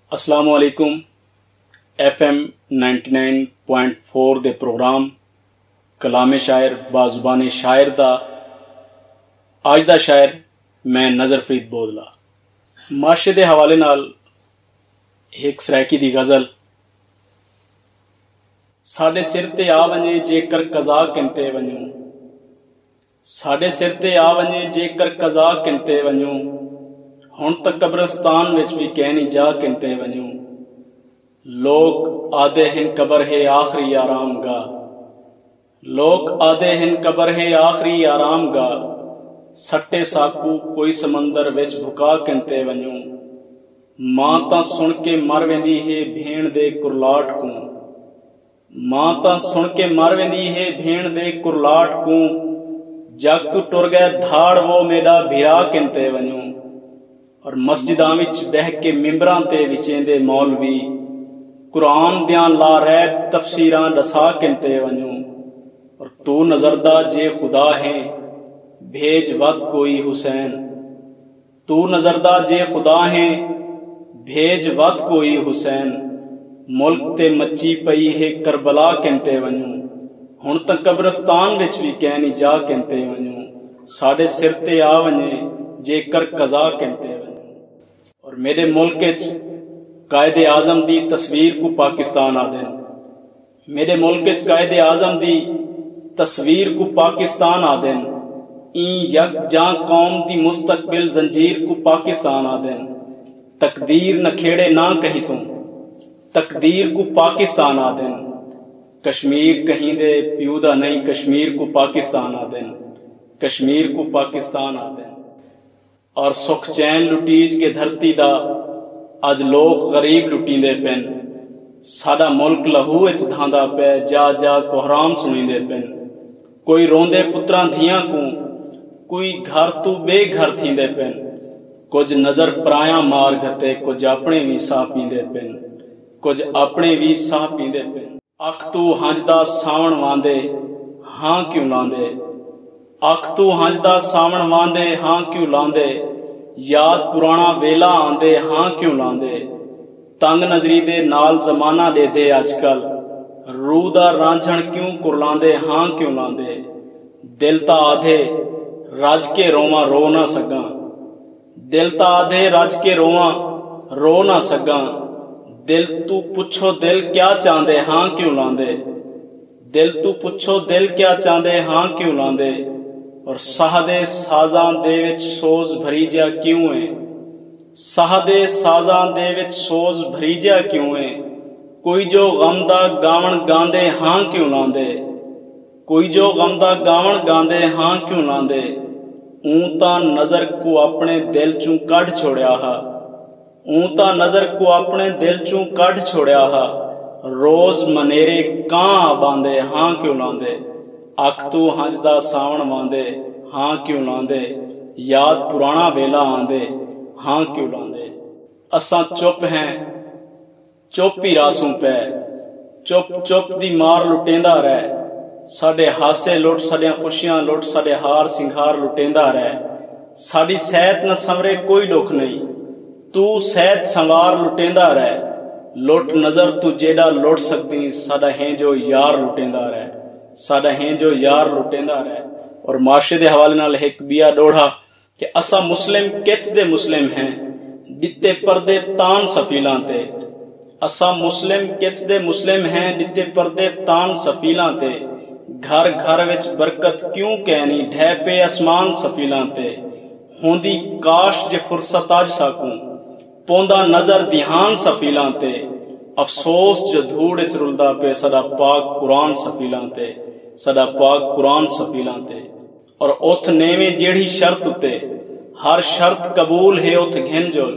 अस्सलामु अलैकुम। FM 99.4 दे programme कलामे शायर बाजुबाने शायर दा अज दा शायर मैं नज़र फरीद बोदला। माशे दे हवाले नाल एक सराकी दी गज़ल। साडे सिर ते आ वंजे जेकर कज़ा किनते वंजूं, साडे सिर ते आ वंजे जेकर कज़ा किनते वंजूं, हुण तक कब्रिस्तान विच भी कहनी जा किनते वंजूं। लोग आदे हिन कबर है आखिरी आराम गा, लोग आदे हिन कबर है आखिरी आराम गा, सट्टे साकू कोई समंदर विच भुका किनते वंजूं। मां तां सुन के मर वेंदी है भेण दे कुरलाट को, मां तां सुन के मर वेंदी है भेण दे कुरलाट को, जग तू टुर गए धाड़ वो मेरा भिरा किनते वंजूं। और मस्जिदां विच बह के मिंबरां ते विचेंदे मौलवी कुरान दियां ला रैब तफसीरां दसा किनते वंजूं। और तू नजरदा जे खुदा है भेज वद कोई हुसैन, तू नजरदा जे खुदा है भेज वद कोई हुसैन। मुल्क ते मची पई है करबला किनते वंजूं, हुण तां कब्रिस्तान विच भी कहनी जा किनते वंजूं। साडे सिर ते आ वंजे जेकर कज़ा किनते वंजूं। और मेरे मुल्क कायदे आजम दी तस्वीर को पाकिस्तान आदे, मेरे मुल्क कायदे आजम दी तस्वीर को पाकिस्तान आदे, यक जां कौम दी मुस्तकबिल जंजीर को पाकिस्तान आदे। तकदीर नखेड़े ना कहीं तू, तकदीर को पाकिस्तान आदे। कश्मीर कहीं दे प्यू दा नहीं, कश्मीर को पाकिस्तान आदे, कश्मीर को पाकिस्तान आदे। और सुख चैन लुटीज के धरती दा अज लोग गरीब लुटींदे पेन। साडा मुल्क लहू विच धांदा पै, जा जा कोहराम सुनींदे पेन। कोई रोंदे पुत्रां धियां को, कोई घर तू बेघर थींदे पेन। कुछ नजर पराया मार गते, कुछ अपने भी साह पींदे पेन, कुछ अपने भी साह पींदे पेन। अख तू हंजदा सावण वांदे हां क्यों लांदे, अख तू हंजदा सावण वांदे हां क्यों लांदे। याद पुराना वेला आंदे हां क्यों लांदे। तंग नजरी दे नाल जमाना दे दे अजकल, रूह दा रांझण क्यों कुरलांदे हां क्यों लांदे। दिल ता आधे रज के रोवां रो ना सगां, दिल ता आधे रज के रोवां रो ना सगां। दिल तू पुछो दिल क्या चांदे हां क्यों लांदे, दिल तू पुछो दिल क्या चांदे हां क्यों लांदे। और साह दे साजां दे विच सोज भरी जा क्यों है, साह दे साजां दे विच सोज भरी जा क्यों है। कोई जो गम दा गावण गांदे हां क्यों लांदे, कोई जो गम दा गावण गांदे हां क्यों लांदे। ऊं तां नजर को अपने दिल चों कढ छोड़िया हा, ऊं तां नजर को अपने दिल चों कढ छोड़िया हा। रोज मनेरे कां बांदे हां क्यों लांदे। अख तू हंजदा सावण वांदे हां क्यों लांदे। याद पुराना वेला आंदे हां क्यों लांदे। असां चुप हैं चुप ही रासूं पै, चुप चुप दी मार लुटेंदा रह। साडे हासे लुट साडियां खुशियां लुट, साडे हार सिंगार लुटेंदा रह। साडी सैहत न संवरे कोई दुख नहीं, तू सैहत संवार लुटेंदा रह। लुट नजर तू जेड़ा लुट सकदी, साडा है जो यार लुटेंदा रह, साडा है जो यार लुटेंदा रह। और माशे दे हवाले नाल एक बिया डोढ़ा कि असा मुस्लिम कित दे मुस्लिम हैं दिते पर्दे तान सफीलां ते। असा मुस्लिम कित दे मुस्लिम हैं दिते पर्दे तान सफीलां ते। घर घर विच बरकत क्यों कहनी ढह पे आसमान सफीलां ते। होंदी काश जे फुरसत अज साकूं पोंदा नजर ध्यान सफीलां ते। अफसोस जो धूड़ च रुलदा पे सदा पाक कुरान सफीलां ते, सदा पाक कुरान सफीलां ते। और उथ नेवे जेड़ी शर्त उते हर शर्त कबूल है उथ घिन जुल,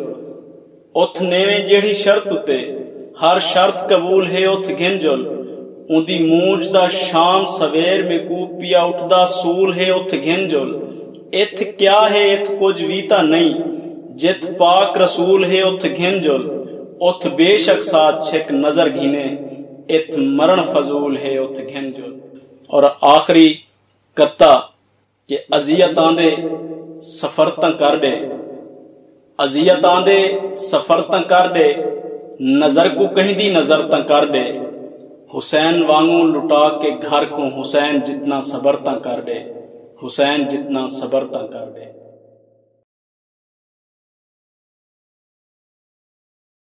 उथ नेवे जेड़ी शर्त उते हर शर्त कबूल है उथ घिन जुल। उदी मूंज दा शाम सवेर में कूपिया उठदा सूल है उथ घिन जुल। इथ क्या है इथ कुछ भी ता नहीं, जित पाक रसूल है उथ घिन जुल। उथ बेशक साथ छिक नजर घिने, इत मरण फजूल है उथ घिन जुल। और आखिरी कत्ता कि अजियत आंदे सफर तां कर दे, अजियत आंदे सफर तां कर दे। नजर को कहीं दी नजर ता कर दे, हुसैन वांगू लुटा के घर को हुसैन जितना सबर ता कर दे, हुसैन जितना सबर ता कर दे।